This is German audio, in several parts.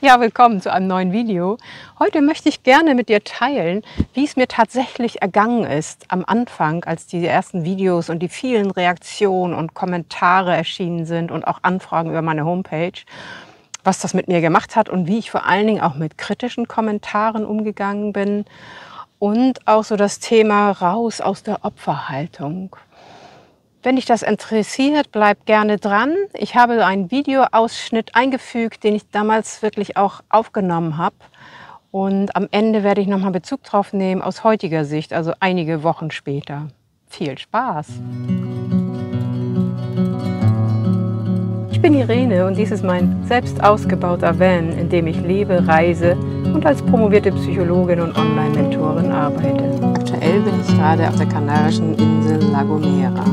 Ja, willkommen zu einem neuen Video. Heute möchte ich gerne mit dir teilen, wie es mir tatsächlich ergangen ist am Anfang, als die ersten Videos und die vielen Reaktionen und Kommentare erschienen sind und auch Anfragen über meine Homepage, was das mit mir gemacht hat und wie ich vor allen Dingen auch mit kritischen Kommentaren umgegangen bin und auch so das Thema raus aus der Opferhaltung. Wenn dich das interessiert, bleib gerne dran. Ich habe einen Videoausschnitt eingefügt, den ich damals wirklich auch aufgenommen habe. Und am Ende werde ich nochmal Bezug drauf nehmen aus heutiger Sicht, also einige Wochen später. Viel Spaß! Ich bin Irene und dies ist mein selbst ausgebauter Van, in dem ich lebe, reise und als promovierte Psychologin und Online-Mentorin arbeite. Aktuell bin ich gerade auf der kanarischen Insel La Gomera.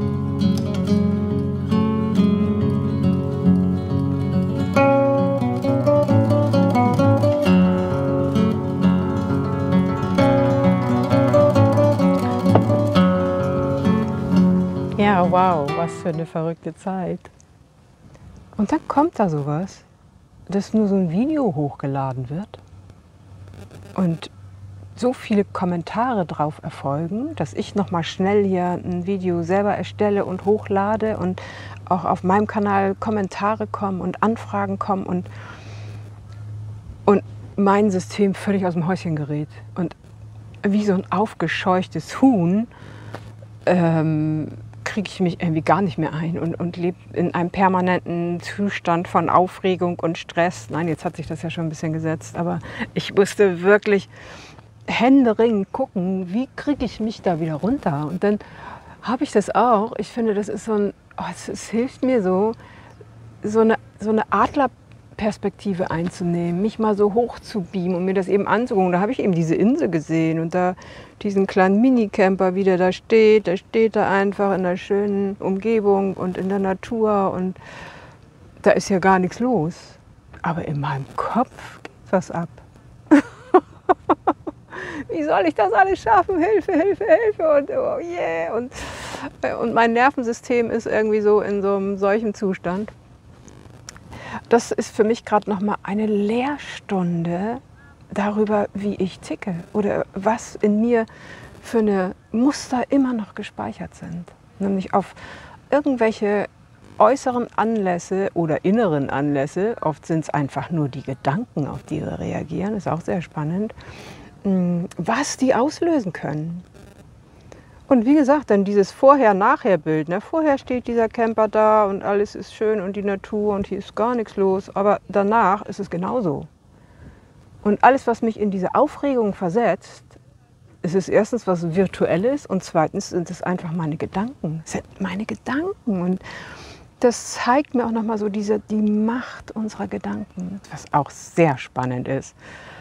Ja, wow, was für eine verrückte Zeit. Und dann kommt da sowas, dass nur so ein Video hochgeladen wird und so viele Kommentare drauf erfolgen, dass ich nochmal schnell hier ein Video selber erstelle und hochlade und auch auf meinem Kanal Kommentare kommen und Anfragen kommen und mein System völlig aus dem Häuschen gerät. Und wie so ein aufgescheuchtes Huhn kriege ich mich irgendwie gar nicht mehr ein und lebe in einem permanenten Zustand von Aufregung und Stress. Nein, jetzt hat sich das ja schon ein bisschen gesetzt, aber ich musste wirklich händeringend gucken, wie kriege ich mich da wieder runter. Und dann habe ich das auch. Ich finde, das ist so ein, es hilft mir so eine Adlerperspektive einzunehmen, mich mal so hoch zu beamen und mir das eben anzugucken. Da habe ich eben diese Insel gesehen und da diesen kleinen Minicamper, wie der da steht er einfach in einer schönen Umgebung und in der Natur und da ist ja gar nichts los. Aber in meinem Kopf geht was ab. Wie soll ich das alles schaffen? Hilfe, Hilfe, Hilfe und oh yeah. Und mein Nervensystem ist irgendwie so in so einem solchen Zustand. Das ist für mich gerade nochmal eine Lehrstunde darüber, wie ich ticke oder was in mir für eine Muster immer noch gespeichert sind. Nämlich auf irgendwelche äußeren Anlässe oder inneren Anlässe, oft sind es einfach nur die Gedanken, auf die wir reagieren, ist auch sehr spannend, was die auslösen können. Und wie gesagt, dann dieses Vorher-Nachher-Bild. Ne? Vorher steht dieser Camper da und alles ist schön und die Natur und hier ist gar nichts los. Aber danach ist es genauso. Und alles, was mich in diese Aufregung versetzt, ist es erstens was Virtuelles und zweitens sind es einfach meine Gedanken. Es sind meine Gedanken. Und das zeigt mir auch nochmal so die Macht unserer Gedanken, was auch sehr spannend ist.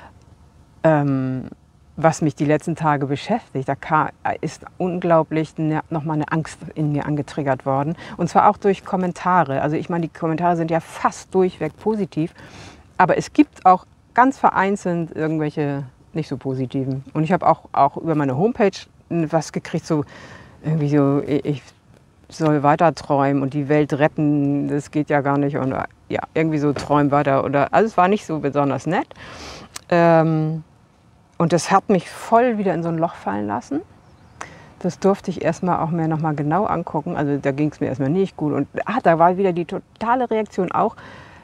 Was mich die letzten Tage beschäftigt, da ist unglaublich nochmal eine Angst in mir angetriggert worden. Und zwar auch durch Kommentare. Also ich meine, die Kommentare sind ja fast durchweg positiv. Aber es gibt auch ganz vereinzelt irgendwelche nicht so positiven. Und ich habe auch über meine Homepage was gekriegt, so irgendwie so, ich soll weiter träumen und die Welt retten, das geht ja gar nicht. Und ja, irgendwie so träum weiter. Also es war nicht so besonders nett. Und das hat mich voll wieder in so ein Loch fallen lassen. Das durfte ich erstmal auch mir nochmal genau angucken. Also da ging es mir erstmal nicht gut. Und da war wieder die totale Reaktion auch,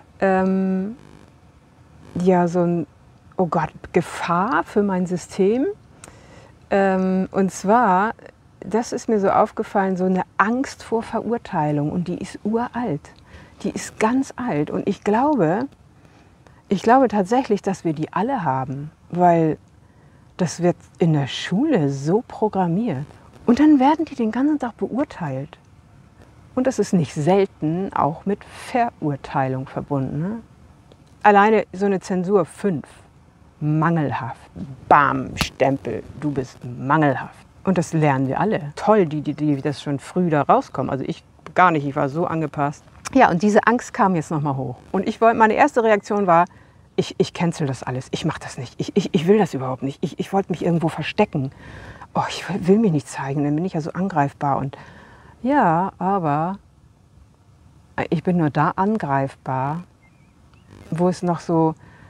ja, so ein, oh Gott, Gefahr für mein System. Und zwar, das ist mir so aufgefallen, so eine Angst vor Verurteilung. Und die ist uralt. Die ist ganz alt. Und ich glaube tatsächlich, dass wir die alle haben. Weil das wird in der Schule so programmiert. Und dann werden die den ganzen Tag beurteilt. Und das ist nicht selten auch mit Verurteilung verbunden. Ne? Alleine so eine Zensur 5. Mangelhaft. Bam, Stempel, du bist mangelhaft. Und das lernen wir alle. Toll, die das schon früh da rauskommen. Also ich gar nicht, ich war so angepasst. Ja, und diese Angst kam jetzt nochmal hoch. Und meine erste Reaktion war, ich cancel das alles, ich mache das nicht, ich will das überhaupt nicht, ich wollte mich irgendwo verstecken. Oh, ich will mich nicht zeigen, dann bin ich ja so angreifbar. Und ja, aber ich bin nur da angreifbar, wo es noch so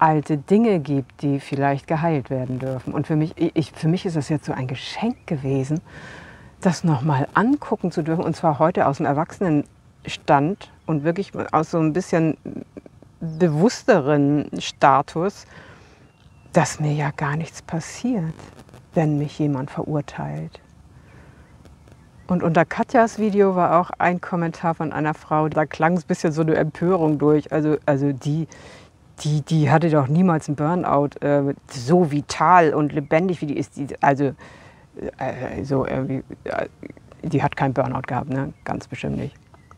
alte Dinge gibt, die vielleicht geheilt werden dürfen. Und für mich ist das jetzt so ein Geschenk gewesen, das nochmal angucken zu dürfen. Und zwar heute aus dem Erwachsenenstand und wirklich aus so ein bisschen bewussteren Status, dass mir ja gar nichts passiert, wenn mich jemand verurteilt. Und unter Katjas Video war auch ein Kommentar von einer Frau, da klang es ein bisschen so eine Empörung durch. Also die hatte doch niemals einen Burnout, so vital und lebendig wie die ist. So irgendwie, die hat keinen Burnout gehabt, ne? Ganz bestimmt nicht.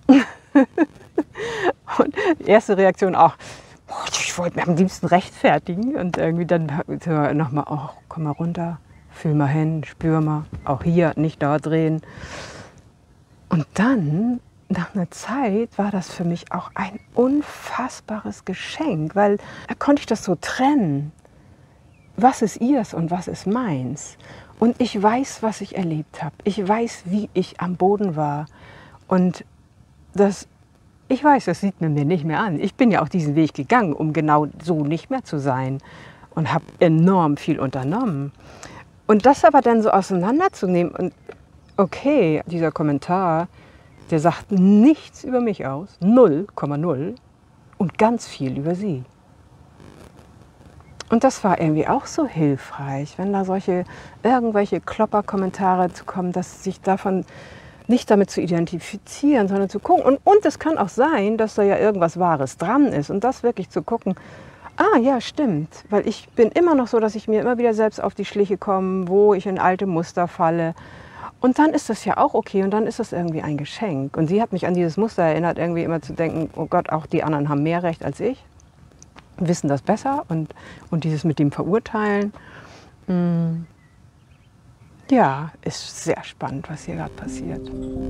Und die erste Reaktion auch, ich wollte mich am liebsten rechtfertigen. Und irgendwie dann nochmal, oh, komm mal runter, fühl mal hin, spür mal, auch hier, nicht da drehen. Und dann, nach einer Zeit, war das für mich auch ein unfassbares Geschenk, weil da konnte ich das so trennen. Was ist ihrs und was ist meins? Und ich weiß, was ich erlebt habe. Ich weiß, wie ich am Boden war. Und ich weiß, das sieht man mir nicht mehr an. Ich bin ja auch diesen Weg gegangen, um genau so nicht mehr zu sein. Und habe enorm viel unternommen. Und das aber dann so auseinanderzunehmen und okay, dieser Kommentar, der sagt nichts über mich aus, 0,0 und ganz viel über sie. Und das war irgendwie auch so hilfreich, wenn da irgendwelche Klopper-Kommentare zu kommen, dass sich davon nicht damit zu identifizieren, sondern zu gucken. Und es kann auch sein, dass da ja irgendwas Wahres dran ist und das wirklich zu gucken, ah ja, stimmt, weil ich bin immer noch so, dass ich mir immer wieder selbst auf die Schliche komme, wo ich in alte Muster falle. Und dann ist das ja auch okay und dann ist das irgendwie ein Geschenk. Und sie hat mich an dieses Muster erinnert, irgendwie immer zu denken, oh Gott, auch die anderen haben mehr Recht als ich, wissen das besser und dieses mit dem Verurteilen. Ja, ist sehr spannend, was hier gerade passiert.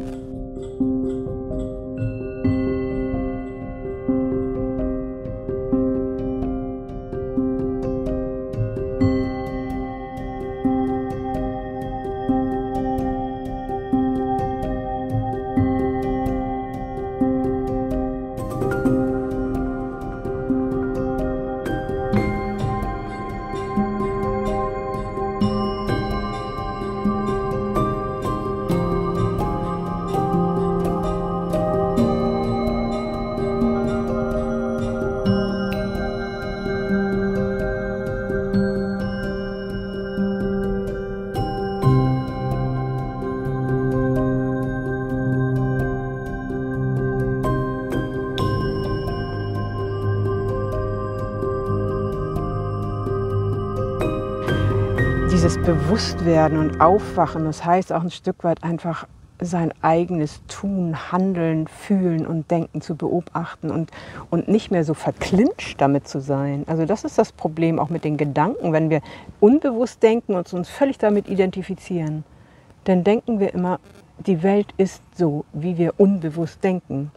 Dieses Bewusstwerden und Aufwachen, das heißt auch ein Stück weit einfach sein eigenes Tun, Handeln, Fühlen und Denken zu beobachten und nicht mehr so verklinscht damit zu sein. Also das ist das Problem auch mit den Gedanken, wenn wir unbewusst denken und uns völlig damit identifizieren, dann denken wir immer, die Welt ist so, wie wir unbewusst denken.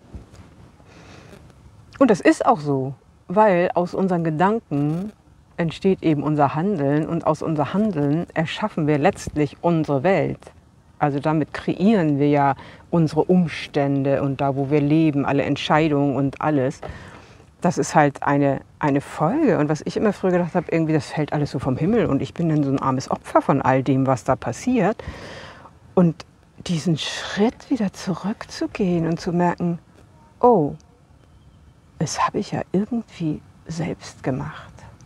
Und das ist auch so, weil aus unseren Gedanken entsteht eben unser Handeln und aus unser Handeln erschaffen wir letztlich unsere Welt. Also damit kreieren wir ja unsere Umstände und da, wo wir leben, alle Entscheidungen und alles. Das ist halt eine Folge. Und was ich immer früher gedacht habe, irgendwie das fällt alles so vom Himmel und ich bin dann so ein armes Opfer von all dem, was da passiert. Und diesen Schritt wieder zurückzugehen und zu merken, oh, das habe ich ja irgendwie selbst gemacht.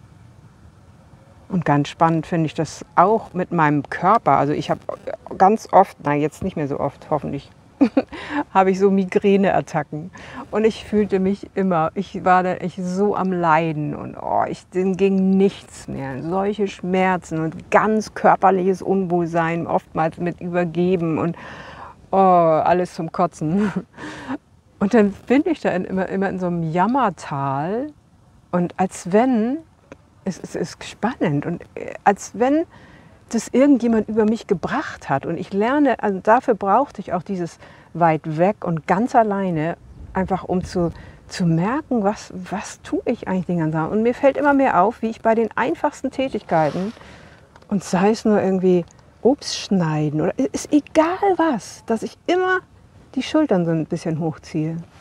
Und ganz spannend finde ich das auch mit meinem Körper. Also ich habe ganz oft, na jetzt nicht mehr so oft, hoffentlich, habe ich so Migräneattacken. Und ich fühlte mich immer, ich war da so am Leiden und denen ging nichts mehr. Solche Schmerzen und ganz körperliches Unwohlsein, oftmals mit Übergeben und alles zum Kotzen. Und dann bin ich da immer in so einem Jammertal und als wenn, es ist spannend und als wenn das irgendjemand über mich gebracht hat. Und ich lerne, also dafür brauchte ich auch dieses weit weg und ganz alleine, einfach um zu merken, was tue ich eigentlich den ganzen Tag. Und mir fällt immer mehr auf, wie ich bei den einfachsten Tätigkeiten, und sei es nur irgendwie Obst schneiden oder ist egal was, dass ich immer die Schultern so ein bisschen hochziehe.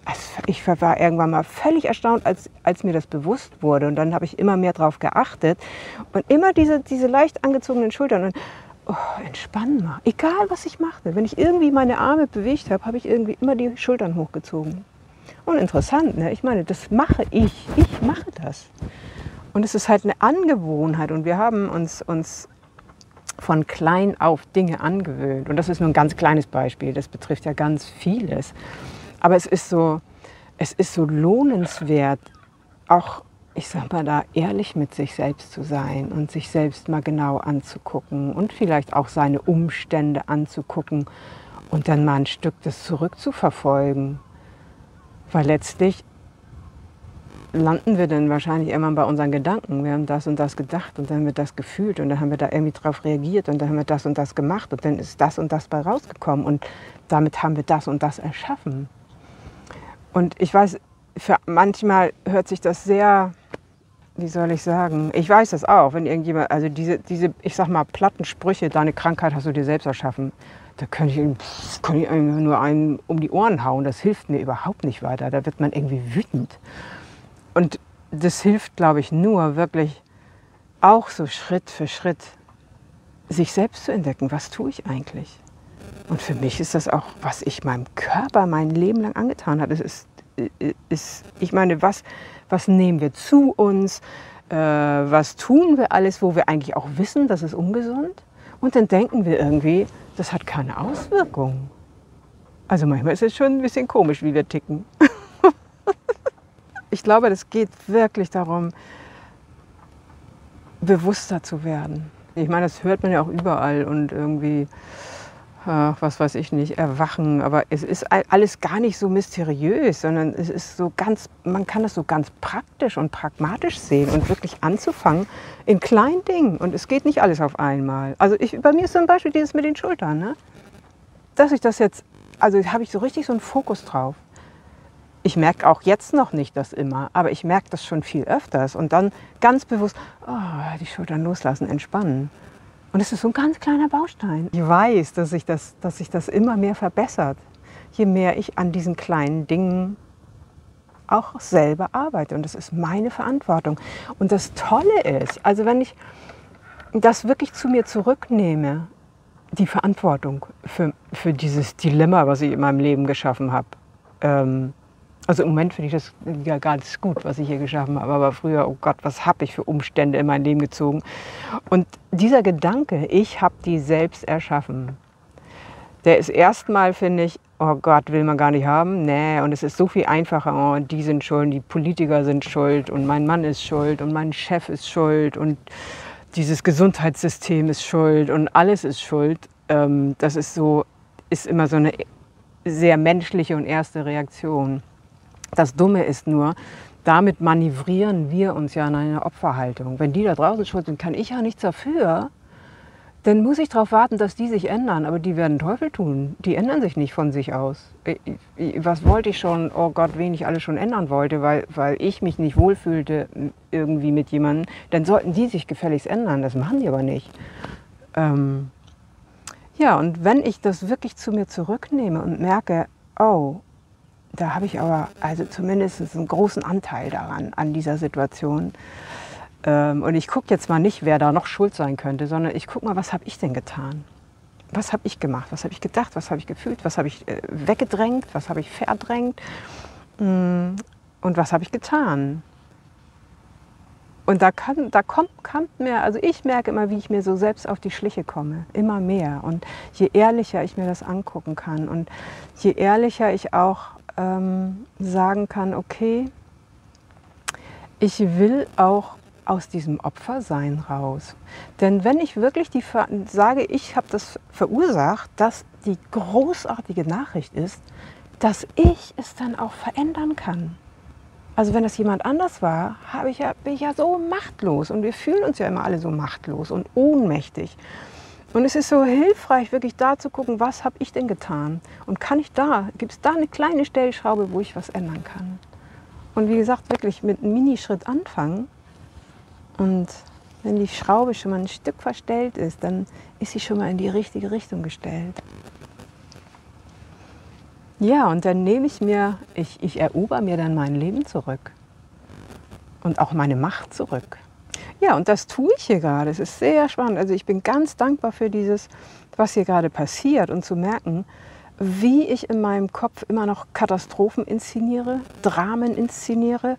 Ich war irgendwann mal völlig erstaunt, als mir das bewusst wurde. Und dann habe ich immer mehr darauf geachtet. Und immer diese leicht angezogenen Schultern. Und entspannen mal. Egal, was ich machte. Wenn ich irgendwie meine Arme bewegt habe, habe ich irgendwie immer die Schultern hochgezogen. Und interessant, ne? Ich meine, das mache ich. Ich mache das. Und es ist halt eine Angewohnheit. Und wir haben uns von klein auf Dinge angewöhnt. Und das ist nur ein ganz kleines Beispiel. Das betrifft ja ganz vieles. Aber es ist so lohnenswert, auch, ich sag mal, da ehrlich mit sich selbst zu sein und sich selbst mal genau anzugucken und vielleicht auch seine Umstände anzugucken und dann mal ein Stück das zurückzuverfolgen. Weil letztlich landen wir dann wahrscheinlich immer bei unseren Gedanken. Wir haben das und das gedacht und dann haben wir das gefühlt und dann haben wir da irgendwie drauf reagiert und dann haben wir das und das gemacht und dann ist das und das bei rausgekommen und damit haben wir das und das erschaffen. Und ich weiß, manchmal hört sich das sehr, wie soll ich sagen, ich weiß das auch, wenn irgendjemand, also diese, ich sag mal, platten Sprüche, deine Krankheit hast du dir selbst erschaffen, da kann ich nur einen um die Ohren hauen, das hilft mir überhaupt nicht weiter, da wird man irgendwie wütend. Und das hilft, glaube ich, nur wirklich auch so Schritt für Schritt, sich selbst zu entdecken, was tue ich eigentlich? Und für mich ist das auch, was ich meinem Körper mein Leben lang angetan habe. Ich meine, was nehmen wir zu uns? Was tun wir alles, wo wir eigentlich auch wissen, das ist ungesund? Und dann denken wir irgendwie, das hat keine Auswirkungen. Also manchmal ist es schon ein bisschen komisch, wie wir ticken. Ich glaube, das geht wirklich darum, bewusster zu werden. Ich meine, das hört man ja auch überall und irgendwie, was weiß ich nicht, erwachen. Aber es ist alles gar nicht so mysteriös, sondern es ist so ganz, man kann das so ganz praktisch und pragmatisch sehen und wirklich anzufangen in kleinen Dingen. Und es geht nicht alles auf einmal. Also bei mir ist zum Beispiel dieses mit den Schultern, ne? Dass ich das jetzt, also habe ich so richtig so einen Fokus drauf. Ich merke auch jetzt noch nicht das immer, aber ich merke das schon viel öfters. Und dann ganz bewusst, die Schultern loslassen, entspannen. Und es ist so ein ganz kleiner Baustein. Ich weiß, dass sich das immer mehr verbessert, je mehr ich an diesen kleinen Dingen auch selber arbeite. Und das ist meine Verantwortung. Und das Tolle ist, also wenn ich das wirklich zu mir zurücknehme, die Verantwortung für dieses Dilemma, was ich in meinem Leben geschaffen habe. Also im Moment finde ich das ja ganz gut, was ich hier geschaffen habe. Aber früher, oh Gott, was habe ich für Umstände in mein Leben gezogen. Und dieser Gedanke, ich habe die selbst erschaffen, der ist erstmal, finde ich, oh Gott, will man gar nicht haben. Nee, und es ist so viel einfacher. Oh, die sind schuld, die Politiker sind schuld und mein Mann ist schuld und mein Chef ist schuld und dieses Gesundheitssystem ist schuld und alles ist schuld. Das ist immer so eine sehr menschliche und erste Reaktion. Das Dumme ist nur, damit manövrieren wir uns ja in eine Opferhaltung. Wenn die da draußen schuld sind, kann ich ja nichts dafür. Dann muss ich darauf warten, dass die sich ändern. Aber die werden Teufel tun. Die ändern sich nicht von sich aus. Was wollte ich schon? Oh Gott, wen ich alles schon ändern wollte, weil ich mich nicht wohlfühlte irgendwie mit jemandem. Dann sollten die sich gefälligst ändern. Das machen die aber nicht. Ja, und wenn ich das wirklich zu mir zurücknehme und merke, oh, da habe ich aber also zumindest einen großen Anteil daran, an dieser Situation. Und ich gucke jetzt mal nicht, wer da noch schuld sein könnte, sondern ich gucke mal, was habe ich denn getan? Was habe ich gemacht? Was habe ich gedacht? Was habe ich gefühlt? Was habe ich weggedrängt? Was habe ich verdrängt? Und was habe ich getan? Und kommt mir, also ich merke immer, wie ich mir so selbst auf die Schliche komme, immer mehr. Und je ehrlicher ich mir das angucken kann und je ehrlicher ich auch sagen kann, okay, ich will auch aus diesem Opfersein raus. Denn wenn ich wirklich sage, ich habe das verursacht, dass die großartige Nachricht ist, dass ich es dann auch verändern kann. Also wenn das jemand anders war, bin ich ja so machtlos und wir fühlen uns ja immer alle so machtlos und ohnmächtig. Und es ist so hilfreich, wirklich da zu gucken, was habe ich denn getan? Und gibt es da eine kleine Stellschraube, wo ich was ändern kann? Und wie gesagt, wirklich mit einem Minischritt anfangen. Und wenn die Schraube schon mal ein Stück verstellt ist, dann ist sie schon mal in die richtige Richtung gestellt. Ja, und dann nehme ich erober mir dann mein Leben zurück und auch meine Macht zurück. Ja, und das tue ich hier gerade. Es ist sehr spannend. Also ich bin ganz dankbar für dieses, was hier gerade passiert und zu merken, wie ich in meinem Kopf immer noch Katastrophen inszeniere, Dramen inszeniere.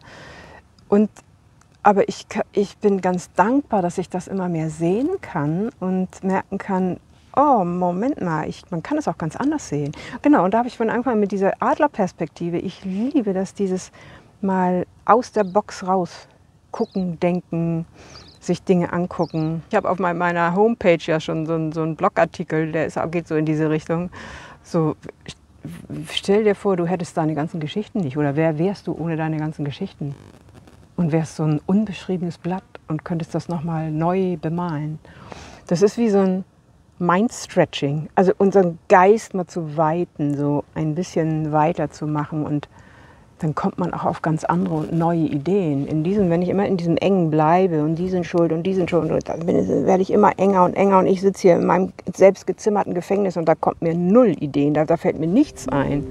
Aber ich bin ganz dankbar, dass ich das immer mehr sehen kann und merken kann, oh, Moment mal, man kann es auch ganz anders sehen. Genau, und da habe ich von Anfang an mit dieser Adlerperspektive, ich liebe das, dieses mal aus der Box raus gucken, denken, sich Dinge angucken. Ich habe auf meiner Homepage ja schon so einen Blogartikel, geht so in diese Richtung. So, stell dir vor, du hättest deine ganzen Geschichten nicht. Oder wer wärst du ohne deine ganzen Geschichten? Und wärst so ein unbeschriebenes Blatt und könntest das nochmal neu bemalen. Das ist wie so ein Mind-Stretching, also unseren Geist mal zu weiten, so ein bisschen weiter zu machen, und dann kommt man auch auf ganz andere und neue Ideen. Wenn ich immer in diesem Engen bleibe und die sind schuld und die sind schuld, und dann werde ich immer enger und enger und ich sitze hier in meinem selbst gezimmerten Gefängnis und da kommt mir null Ideen, da fällt mir nichts ein.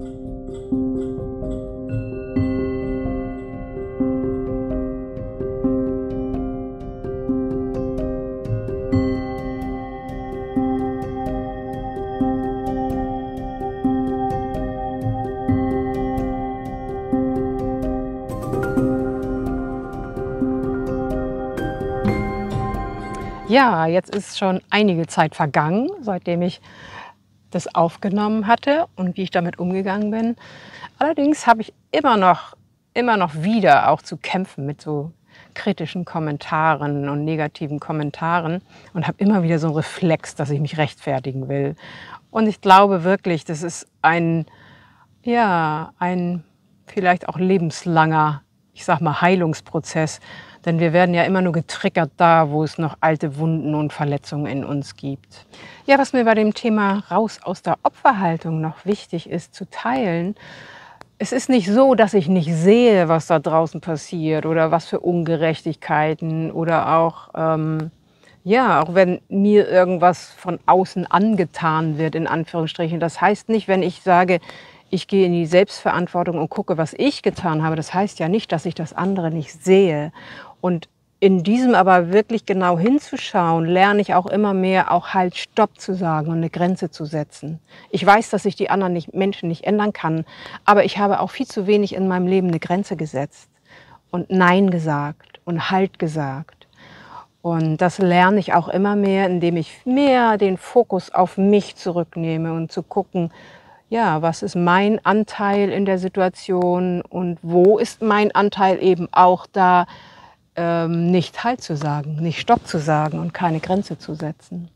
Ja, jetzt ist schon einige Zeit vergangen, seitdem ich das aufgenommen hatte und wie ich damit umgegangen bin. Allerdings habe ich immer noch wieder auch zu kämpfen mit so kritischen Kommentaren und negativen Kommentaren und habe immer wieder so einen Reflex, dass ich mich rechtfertigen will. Und ich glaube wirklich, das ist ein vielleicht auch lebenslanger, ich sag mal, Heilungsprozess. Denn wir werden ja immer nur getriggert da, wo es noch alte Wunden und Verletzungen in uns gibt. Ja, was mir bei dem Thema raus aus der Opferhaltung noch wichtig ist zu teilen: Es ist nicht so, dass ich nicht sehe, was da draußen passiert oder was für Ungerechtigkeiten oder auch, auch wenn mir irgendwas von außen angetan wird, in Anführungsstrichen. Das heißt nicht, wenn ich sage, ich gehe in die Selbstverantwortung und gucke, was ich getan habe. Das heißt ja nicht, dass ich das andere nicht sehe. Und in diesem aber wirklich genau hinzuschauen, lerne ich auch immer mehr, auch halt Stopp zu sagen und eine Grenze zu setzen. Ich weiß, dass ich die anderen Menschen nicht ändern kann, aber ich habe auch viel zu wenig in meinem Leben eine Grenze gesetzt und Nein gesagt und Halt gesagt. Und das lerne ich auch immer mehr, indem ich mehr den Fokus auf mich zurücknehme und zu gucken, ja, was ist mein Anteil in der Situation und wo ist mein Anteil eben auch da, nicht Halt zu sagen, nicht Stopp zu sagen und keine Grenze zu setzen.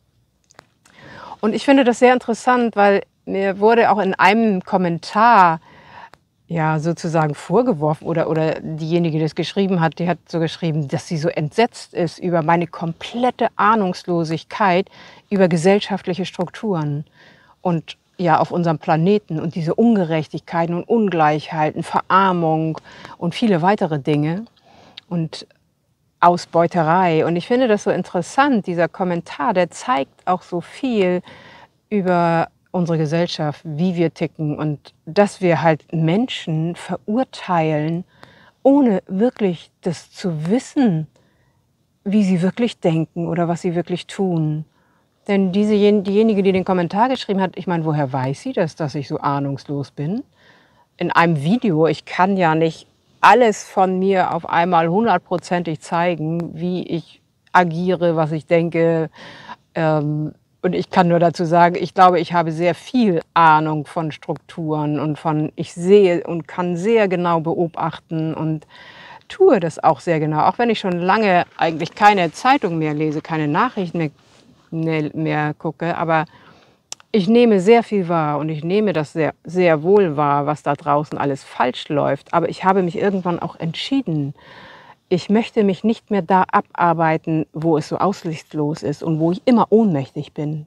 Und ich finde das sehr interessant, weil mir wurde auch in einem Kommentar ja sozusagen vorgeworfen, oder diejenige, die das geschrieben hat, die hat so geschrieben, dass sie so entsetzt ist über meine komplette Ahnungslosigkeit über gesellschaftliche Strukturen und ja, auf unserem Planeten und diese Ungerechtigkeiten und Ungleichheiten, Verarmung und viele weitere Dinge und Ausbeuterei. Und ich finde das so interessant, dieser Kommentar, der zeigt auch so viel über unsere Gesellschaft, wie wir ticken und dass wir halt Menschen verurteilen, ohne wirklich das zu wissen, wie sie wirklich denken oder was sie wirklich tun. Denn diejenige, die den Kommentar geschrieben hat, ich meine, woher weiß sie das, dass ich so ahnungslos bin? In einem Video, ich kann ja nicht alles von mir auf einmal 100%ig zeigen, wie ich agiere, was ich denke. Und ich kann nur dazu sagen, ich glaube, ich habe sehr viel Ahnung von Strukturen und ich sehe und kann sehr genau beobachten und tue das auch sehr genau. Auch wenn ich schon lange eigentlich keine Zeitung mehr lese, keine Nachrichten mehr gucke, aber ich nehme sehr viel wahr und ich nehme das sehr, sehr wohl wahr, was da draußen alles falsch läuft. Aber ich habe mich irgendwann auch entschieden, ich möchte mich nicht mehr da abarbeiten, wo es so aussichtslos ist und wo ich immer ohnmächtig bin,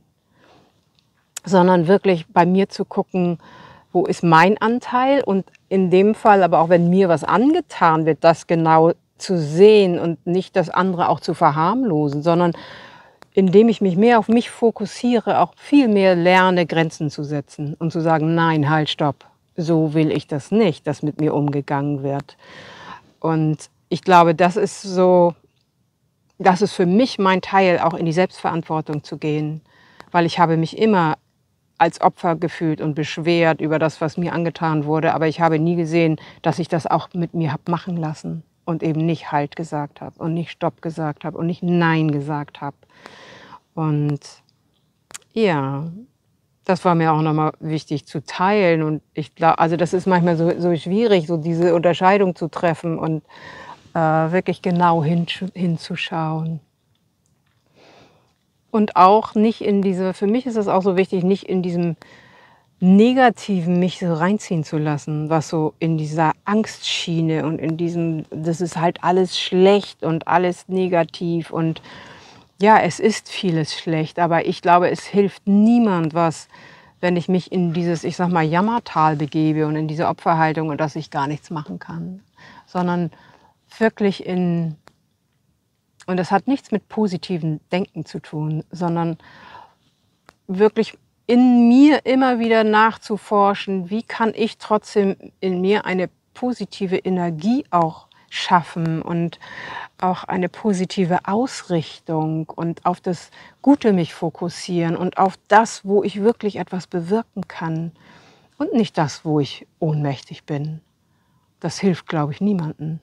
sondern wirklich bei mir zu gucken, wo ist mein Anteil, und in dem Fall, aber auch wenn mir was angetan wird, das genau zu sehen und nicht das andere auch zu verharmlosen, sondern indem ich mich mehr auf mich fokussiere, auch viel mehr lerne, Grenzen zu setzen und zu sagen, nein, halt, stopp, so will ich das nicht, dass mit mir umgegangen wird. Und ich glaube, das ist für mich mein Teil, auch in die Selbstverantwortung zu gehen, weil ich habe mich immer als Opfer gefühlt und beschwert über das, was mir angetan wurde, aber ich habe nie gesehen, dass ich das auch mit mir habe machen lassen und eben nicht Halt gesagt habe und nicht Stopp gesagt habe und nicht Nein gesagt habe. Und ja, das war mir auch nochmal wichtig zu teilen. Und ich glaube, also das ist manchmal so schwierig, so diese Unterscheidung zu treffen und wirklich genau hinzuschauen. Und auch nicht in diese, für mich ist es auch so wichtig, nicht in diesem Negativen mich so reinziehen zu lassen, was so in dieser Angstschiene und in diesem, das ist halt alles schlecht und alles negativ und ja, es ist vieles schlecht, aber ich glaube, es hilft niemand was, wenn ich mich in dieses, ich sag mal, Jammertal begebe und in diese Opferhaltung und dass ich gar nichts machen kann, sondern wirklich und das hat nichts mit positivem Denken zu tun, sondern wirklich in mir immer wieder nachzuforschen, wie kann ich trotzdem in mir eine positive Energie auch schaffen und auch eine positive Ausrichtung und auf das Gute mich fokussieren und auf das, wo ich wirklich etwas bewirken kann und nicht das, wo ich ohnmächtig bin. Das hilft, glaube ich, niemandem.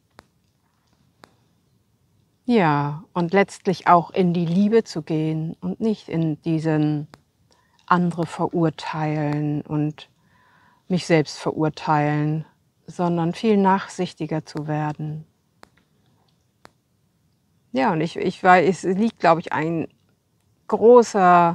Ja, und letztlich auch in die Liebe zu gehen und nicht in diesen andere verurteilen und mich selbst verurteilen, sondern viel nachsichtiger zu werden. Ja, und ich weiß, es liegt, glaube ich, ein großer,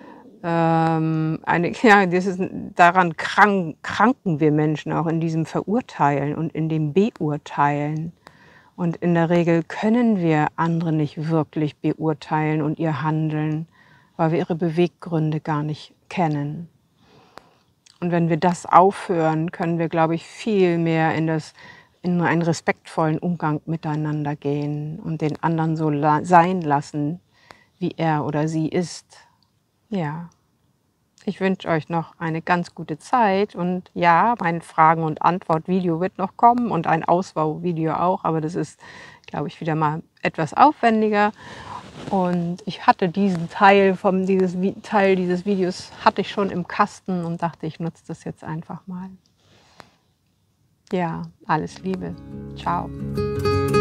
ja, daran kranken wir Menschen auch in diesem Verurteilen und in dem Beurteilen. Und in der Regel können wir andere nicht wirklich beurteilen und ihr Handeln, weil wir ihre Beweggründe gar nicht kennen. Und wenn wir das aufhören, können wir, glaube ich, viel mehr in einen respektvollen Umgang miteinander gehen und den anderen so sein lassen, wie er oder sie ist. Ja, ich wünsche euch noch eine ganz gute Zeit und ja, mein Fragen- und Antwort-Video wird noch kommen und ein Ausbauvideo auch, aber das ist, glaube ich, wieder mal etwas aufwendiger. Und ich hatte diesen Teil dieses Videos hatte ich schon im Kasten und dachte, ich nutze das jetzt einfach mal. Ja, alles Liebe. Ciao.